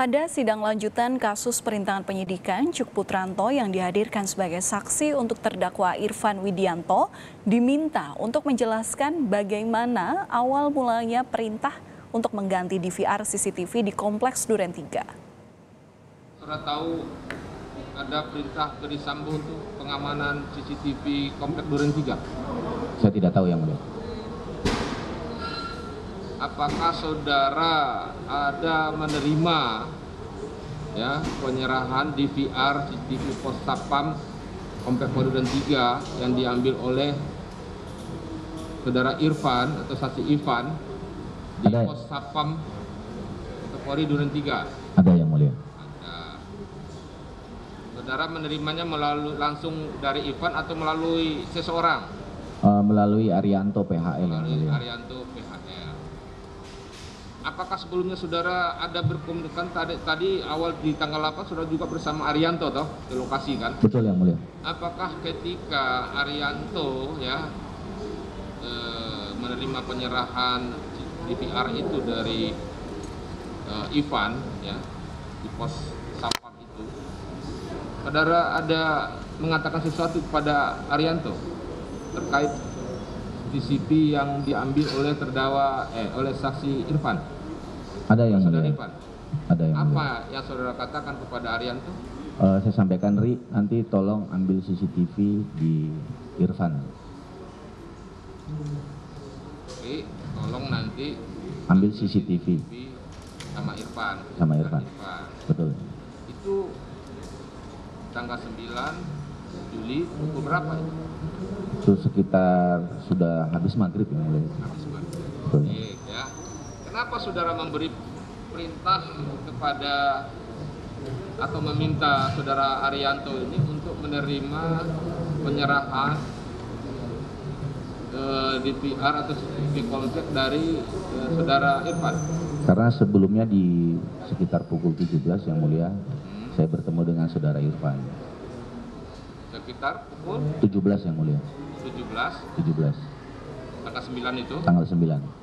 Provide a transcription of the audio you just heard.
Pada sidang lanjutan kasus perintangan penyidikan, Cuk Putranto yang dihadirkan sebagai saksi untuk terdakwa Irfan Widianto diminta untuk menjelaskan bagaimana awal mulanya perintah untuk mengganti DVR CCTV di Kompleks Duren 3. Sudah tahu ada perintah Ferdy Sambo untuk pengamanan CCTV Kompleks Duren 3? Saya tidak tahu, Yang Mulia. Apakah saudara ada menerima penyerahan DVR CCTV Pos Sapam Kompleks Duren 3 yang diambil oleh saudara Irfan atau saksi Irfan di Pos Sapam Polri Duren 3? Ada, Yang Mulia. Ada. Saudara menerimanya langsung dari Irfan atau melalui seseorang? Melalui Arianto PHL. Melalui Arianto PHL. Apakah sebelumnya saudara ada berkomunikasi tadi awal di tanggal 8 saudara juga bersama Arianto toh ke lokasi kan? Betul, Yang Mulia. Apakah ketika Arianto menerima penyerahan DVR itu dari Ivan di pos Sapam itu, saudara ada mengatakan sesuatu kepada Arianto terkait CCTV yang diambil oleh oleh saksi Irfan? Ada, Yang Saudara Mulia. Irfan. Ada, Yang Mulia. Apa yang saudara katakan kepada Arianto? Saya sampaikan, Ri, nanti tolong ambil CCTV di Irfan. Oke, tolong nanti Ambil CCTV sama Irfan. sama Irfan. Betul. Itu tanggal 9 Juli pukul berapa itu? Itu sekitar sudah habis maghrib, Yang Mulia. Habis maghrib. Betul. Oke, ya. Kenapa saudara memberi perintah kepada atau meminta saudara Arianto ini untuk menerima penyerahan DVR atau CCTV kompleks dari saudara Irfan? Karena sebelumnya di sekitar pukul 17, Yang Mulia, saya bertemu dengan saudara Irfan. Sekitar pukul 17, Yang Mulia. 17 17. tanggal 9 itu? Tanggal 9.